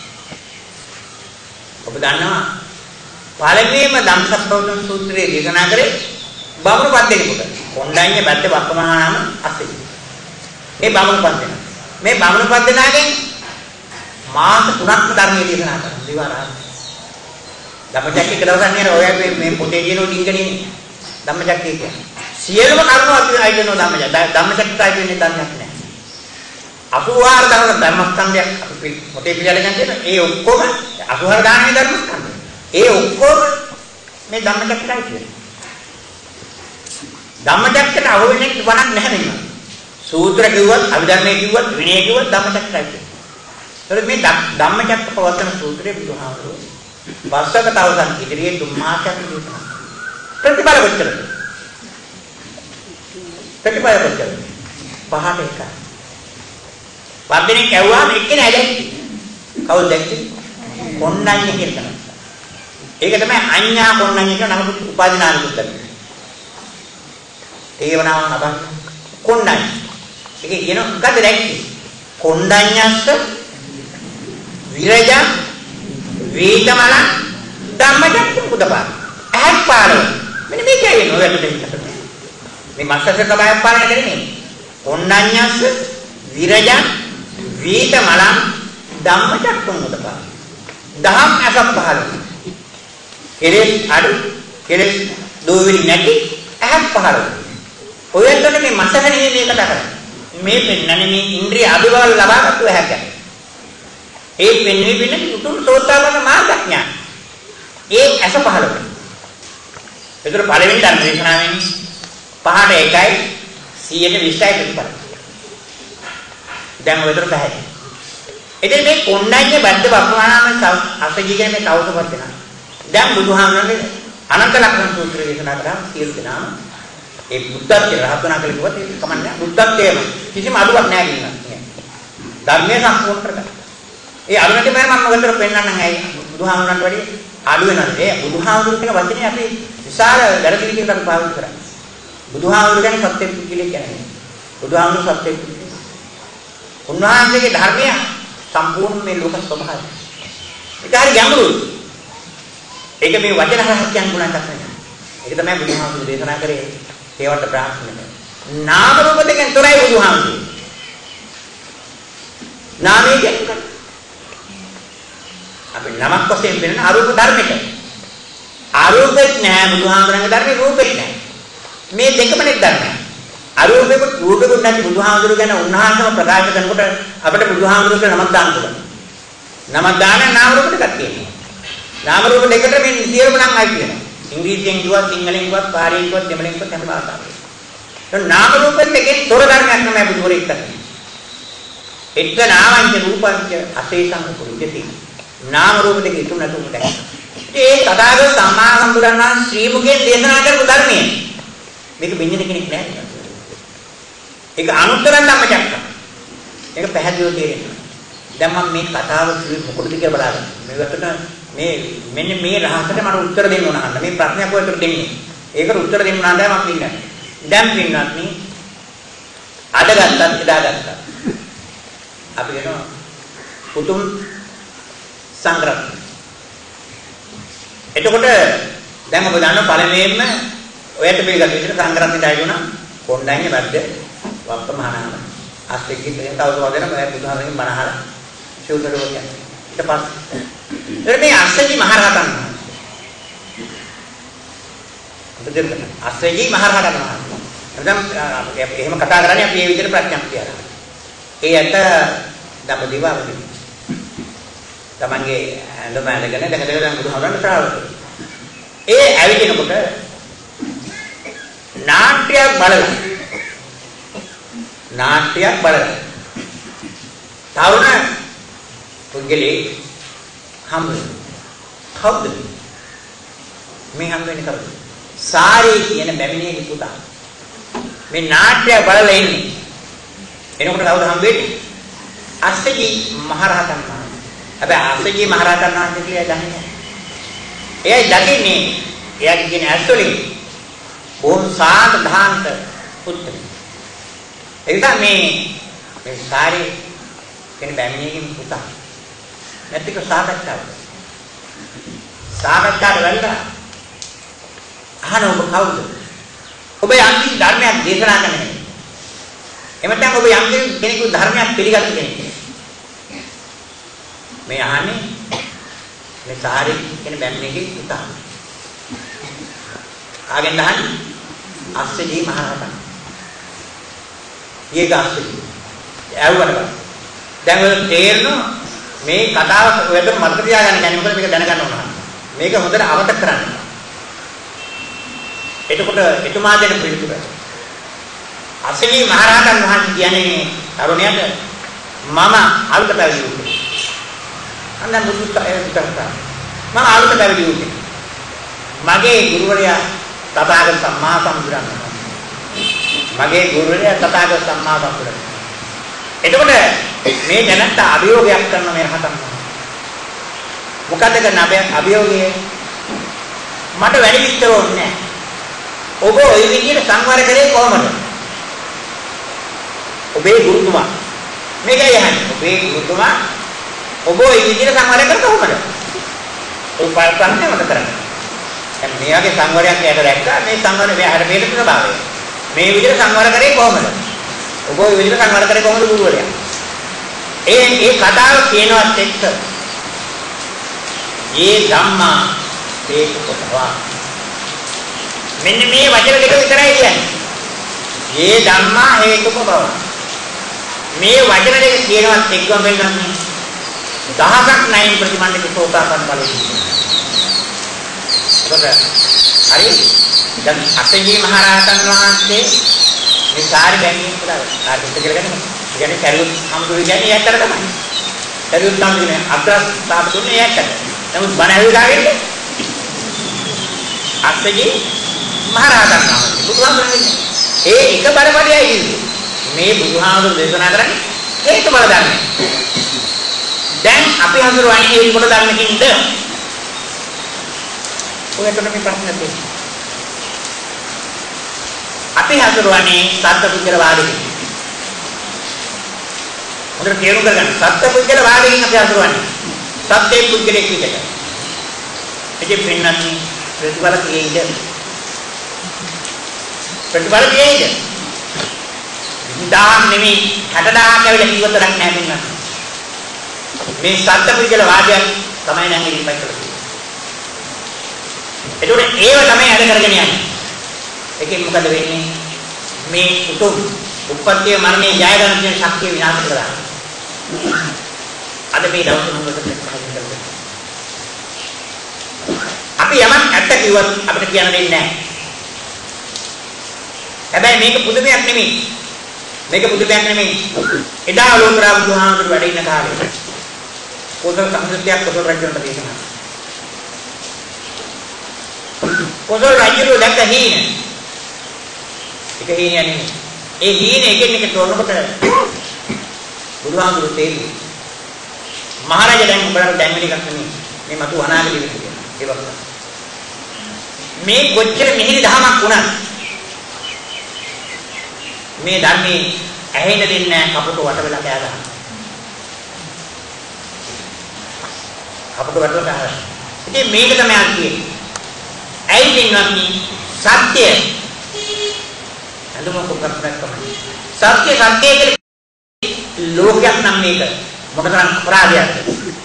S1: ඔබ දන්නවා පළවෙනිම ධම්සප්පවතුන් සූත්‍රයේ දේශනා කරේ බමුණු පද දෙනෙකුට. කොණ්ඩඤ්ඤ බද්ද වක්කමහානාම අස්සේ. මේ බමුණු පද දෙනා. මේ බමුණු පද දෙනාගෙන් මාස 3ක්ම ධර්මයේ දේශනා කරනවා. දිවාරා. ධම්මචක්කේ කියලා ගන්න ඔය මේ පොතේ කියන ඩිංගණියේ ධම්මචක්කේ කියන්නේ. සියලුම කරුණු අපි අයිදෙනවා ධම්මචක්කේ අයිදෙන්නේ ධර්මයක් නෑ. 84 ධර්මස්කන්ධයක් අපි පොතේ පිළිගන්න තියෙන ඒ ඔක්කොම 84 දානමේ ධර්මස්කන්ධ. ඒ ඔක්කොම මේ ධම්මචක්කේයි කියන්නේ. ධම්මචක්කේට අහු වෙන්නේ වණක් නැහැ නේද? සූත්‍ර කිව්වත්, අභිධර්මයේ කිව්වත්, විනය කිව්වත් ධම්මචක්කේයි කියන්නේ. ඒත් මේ ධම්මචක්ක පවත්තන සූත්‍රයේ බුදුහාමුදුරුවෝ වස්සක තවසන් ඉදිරියේ දුම්මාසයක් දේශනා ප්‍රතිඵල කොච්චරද? ප්‍රතිඵල කොච්චරද? පහට එකයි. පද්දෙනෙක් ඇව්වාම එක්කෙනා දැක්කේ. කවුද දැක්කේ? කොණ්ඩඤ්ඤ කියලා. ඒක තමයි අඤ්ඤා කොණ්ඩඤ්ඤ කියන නම උපාදිනාල පුද්ගලයා. තේවනාම අපන් කොණ්ඩඤ්ඤ. ඒකේ කියන මොකද දැක්කේ? කොණ්ඩඤ්ඤස්ස විරජං වේදමල ධම්මචක්ක පුදපා. ඇහක් පාරව. මෙන්න මේක කියනවා ඔයකට දෙන්න. මේ මස්සස තමයි පාරන කරන්නේ. කොණ්ඩඤ්ඤස්ස විරජං වේදමල ධම්මචක්ක පුදපා. දහම් අසක් පහළ. කෙලෙස් අඩු කෙලෙස් දෝවිලි නැති ඇහක් පහළ. ඔයයන්ට මේ මස්සස නෙමෙයි මේ කතා කරන්නේ. මේ පෙන්නන්නේ මේ ඉන්ද්‍රිය අභිභව ලබාගත්තු ඇහක් ගැන. ඒ වෙන්නේ වෙන්නේ උතුම් සෝතාපන්න මාර්ගඥාන. ඒ ඇස පහළ වෙනවා. ඒතර පළවෙනි ධර්ම දේශනාවෙන් පහට එකයි 120යි ප්‍රතිපල. දැන් ඔයතර පැහැදිලි. එතෙන් මේ කොණ්ඩඤ්ඤ බද්ද වප්පමානාම අසජීගෙන මේ කවුරුපත් වෙනවා. දැන් බුදුහාමරගේ අනන්ත ලක්ෂණ සූත්‍රය දේශනා කරා සියලු දෙනා ඒ බුද්ධත්වයේ රහතනා කළේවත් ඒක කමන්නේ බුද්ධත්වයේම කිසිම අඩුවක් නැහැ කියනවා. ධර්මයේ සම්පූර්ණ කරගන්න. ඒ අරුණට මම මොකටද පෙන්වන්නම් ඇයි බුදුහාමුදුරන්ට වැඩි අඩු වෙනවද? ඒ බුදුහාමුදුරු කියන වචනේ අපි විශාල ගැළපීමකින් අපි පාවිච්චි කරන්නේ. බුදුහාමුදුරු කියන්නේ සත්‍ය පුද්ගලෙක් කියන්නේ. බුදුහාමුදුරු සත්‍ය පුද්ගලෙක්. උන්වහන්සේගේ ධර්මය සම්පූර්ණ මේ ලෝක ස්වභාවය. ඒක හරි ගැඹුරුයි. ඒක මේ වචන හරහා කියන්න පුළුවන් එකක් නෙවෙයි. ඒක තමයි බුදුහාමුදුරු දේශනා කරේ ඒවට බ්‍රාහ්මණය. නාම රූප දෙකෙන් තොරයි බුදුහාමුදුරු. නාමයේ කියන්නේ අපි නමක් වශයෙන් වෙන අරූප ධර්මයක. අරූපෙත් නෑ බුදුහාමුදුරන්ගේ ධර්මේ රූපෙත් නෑ. මේ දෙකම නෙක් ධර්මයි. අරූපෙකුත් රූපෙකුත් නැති බුදුහාමුදුරු ගැන උන්වහන්සේම ප්‍රකාශ කරනකොට අපිට බුදුහාමුදුරුට නමක් දාන්න පුළුවන්. නමක් දාන්න නාම රූප දෙකක් තියෙනවා. නාම රූප දෙකට මේ සියලුම නම් අයි කියනවා. ඉංග්‍රීසියෙන් කිව්වත් සිංහලෙන් කිව්වත් පාලියෙන් කිව්වත් දෙමළෙන් කිව්වත් හැම භාෂාවකම. ඒ නාම රූපෙත් එකේ තොර ධර්මයක් තමයි බුදුරෙක් කියන්නේ. එක්ක නාමංච රූපංච අශේෂං පුරුජති. නාම රූප දෙක ඉතුරු නැතුව දැක්ක. ඒ තථාගත සම්මා සම්බුදුරණන් ශ්‍රී මුඛයෙන් දේශනා කරපු ධර්මයේ මේක බින්දින කෙනෙක් නෑ. ඒක අනුත්තර ධම්මචක්ක. ඒක පැහැදිලිව තේරෙනවා. දැන් මම මේ කතාව මොකටද කියලා බලන්න. මේකට මේ මෙන්න මේ රහසට මට උත්තර දෙන්න ඕන අහන්න. මේ ප්‍රශ්නයක් ඔයකට දෙන්නේ. ඒකට උත්තර දෙන්න නම් මම ඉන්නේ. දැන් පින්නත් මේ අද ගත්තත් එදා ගත්තත් අපි කියනවා උතුම් සංග්‍රහ. එතකොට දැන් ඔබ දන්නවා පළවෙනිම ඔයත් පිළිගන්න විදිහට සංග්‍රහයෙන් ඩයගුණා කොණ්ඩඤ්ඤ බද්ද වප්පමානාම අස්තෙකින් තව තවදෙන මම බුදුහාමගෙන් බණ අහලා ශූදරෝ කියන්නේ. ඊට පස්සේ මේ අස්තෙකි මහරහතන් වහන්සේ අස්තෙකි මහරහතන් වහන්සේ දැන් එහෙම කතා කරන්නේ අපි මේ විදිහට ප්‍රඥප්තිය අරගෙන. ඒ ඇත්ත දඹදිවාවදී තමන්ගේ ඇඳුම ඇඳගෙන දැන් බුදුහාමුදුරන් ශ්‍රාවක. ඒ ඇවිදිනකොට නාට්‍යයක් බලලා තරුණ පුද්ගලෙක් හම්බ වෙනවා. කවුද? මේ හම්බ වෙන්නේ කවුද? සාරී කියන බැමිණියගේ පුතා. මේ නාට්‍ය බලලා ඉන්නේ. එනකොට කවුද හම්බ වෙන්නේ? අස්සජී මහරහතන් වහන්සේ. හැබැයි අස්සජී මහරහතන් වහන්සේ කියලා දන්නේ. එයයි දකින්නේ එයාගේ කියන ඇස්වලින් බොහොම සාන්ත ධාන්ත පුත්‍රයෙක්. එවිට මේ සාරී කියන බැමිණියගේ පුතා. නැතික සාකච්ඡාවට වෙලා අහන ඔබ කවුද? ඔබ යම් ධර්මයක් දේශනා කරන්නේ. එමෙතන ඔබ යම් කෙනෙකු ධර්මයක් පිළිගත් කෙනෙක්. මේ අහන්නේ මේ සාරී කියන බැමිණියගේ පුතා. කාගෙන්ද අහන්නේ? අස්සජී මහරහතන්. ඊයක අස්සජී. ඇහුවද? දැන් ඔය තේරෙනවා මේ කතාව ඔයකට මතක තියාගන්න කියන්නේ මොකද මේක දැනගන්න ඕන. මේක හොඳට අවබෝධ කරගන්න. එතකොට එතුමා දෙන පිළිතුර. අස්සජී මහරහතන් වහන්සේ කියන්නේ තරුණයාට මම අලුත පැවිදි වුණා. අන්න මුදුත් එතනට. මම අලුත පැවිදි වුණා. මගේ ගුරුවරයා තථාගත සම්මා සම්බුදුරන්. මගේ ගුරුවරයා තථාගත සම්මා සම්බුදුරන්. එතකොට මේ දැනට අභියෝගයක් කරන මේ රහතන් වහන්සේ. මොකද කරන අභියෝගය? මට වැඩි විස්තර ඕනේ නැහැ. ඔබ ওই විදිහට සංවර කරේ කොහොමද? ඔබේ ගුරුතුමා. මේකයි අහන්නේ. ඔබේ ගුරුතුමා ඔබ ওই විදිහට සංවර කරේ කොහොමද? ඔය පාරන්නේ මත කරන්නේ. දැන් මේ වගේ සංවරයක් යට දැක්කා මේ සංවර මෙහාට මේකට ස්වභාවය. මේ විදිහට සංවර කරේ කොහොමද? ඔබ ওই විදිහට සංවර කරේ කොහොමද ගුරුවරයා? ඒ කතාව කියනවත් එක්ක ඒ ධම්මා ඒකපතවා මෙන්න මේ වචන දෙක විතරයි කියන්නේ. ඒ ධම්මා හේතුපබව. මේ වචන දෙක කියනවත් එක්කම වෙනන්නේ දහසක් නැයින් ප්‍රතිමන්ඩක සෝතාපන්න ඵලෙදී. හරි? දැන් අස්සජී මහරහතන් වහන්සේ මේ සාරි බැංගින් පුරා ආර්ථික කියලා ගන්නවා. ඒ කියන්නේ කරුත් හම්බුනේ කියන්නේ යැත්තට තමයි. කරුත් හම්බුනේ අද්‍රස් තාපතුනේ යැත්තට. නමුත් බණ ඇවිල්ලාගෙන අස්සජී මහරහතන් වහන්සේ බුදුහාමුදුරනේ ඒ එක බරපඩයයි කිව්වේ. මේ බුදුහාමුදුරු දේශනා කරන්නේ ඒක බල දන්නේ. දැන් අපි හඳුරවන්නේ ඒක කොට දන්නකින්ද? ඔයකට මේ ප්‍රශ්න තියෙනවා. අපි හඳුරවන්නේ සත්පුද්ගල වාදයෙන්. හොඳට තේරුම් ගන්න. සත්පුද්ගල වාදයෙන් අපි හඳුරවන්නේ. සත්‍ය පුද්ගලෙක් විදිහට. එදි පින්නත් ප්‍රතිඵල කියෙයිද? ප්‍රතිඵල කියෙයිද? 1000 නෙමෙයි 60000ක් ඇවිල්ලා කිව්වතරක් නැහැ පින්නත්. මේ සත්පුද්ගල වාදයක් තමයි නම් ඉලිපයි කරලා තියෙන්නේ. ඒකට ඒව තමයි අද කරගෙන යන්නේ. ඒකෙන් මොකද වෙන්නේ? මේ උතුම් උප්පත්තිය මරණය ජය ගන්න තියෙන ශක්තිය විනාශ කරලා. අද මේ දවස් මොනවද කරන්නේ? අපි යමක් ඇත්ත කිව්වත් අපිට කියන්න දෙන්නේ නැහැ. හැබැයි මේක පුදුමයක් නෙමෙයි. මේක පුදුමයක් නෙමෙයි. එදා ලෝකරා බුදුහාමුදුරු වැඩ ඉන්න කාලේ කොසල් සංස්කෘතියක් කොසල් රජුන්ට දේශනා. කොසල් රජු දැක්ක හීන. ඒක හීනයක් නෙමෙයි. ඒ හීන එකින් එක තෝරනකොට බුදුහාමුදුරු තේරුවේ. මහරජා දැන් උඹලට දැන් වෙන එකක් නෙමෙයි. මේ මතු අනාගතේ විදියට. ඒ වගේ. මේ කොච්චර මිහිරි දහමක් වුණත් මේ ධර්මයේ ඇහෙන්න දෙන්නේ නැහැ කපුට වට වෙලා කෑ ගහනවා. කපුට වට වෙලා කෑ ගහනවා. ඉතින් මේක තමයි අන්තිම. ඇයි දෙන්නේ සත්‍ය. අඳුම කොක්කක් තමයි. සත්‍ය කියලා ලෝකයක් නම් මේක මොකටද අපරාධයක්.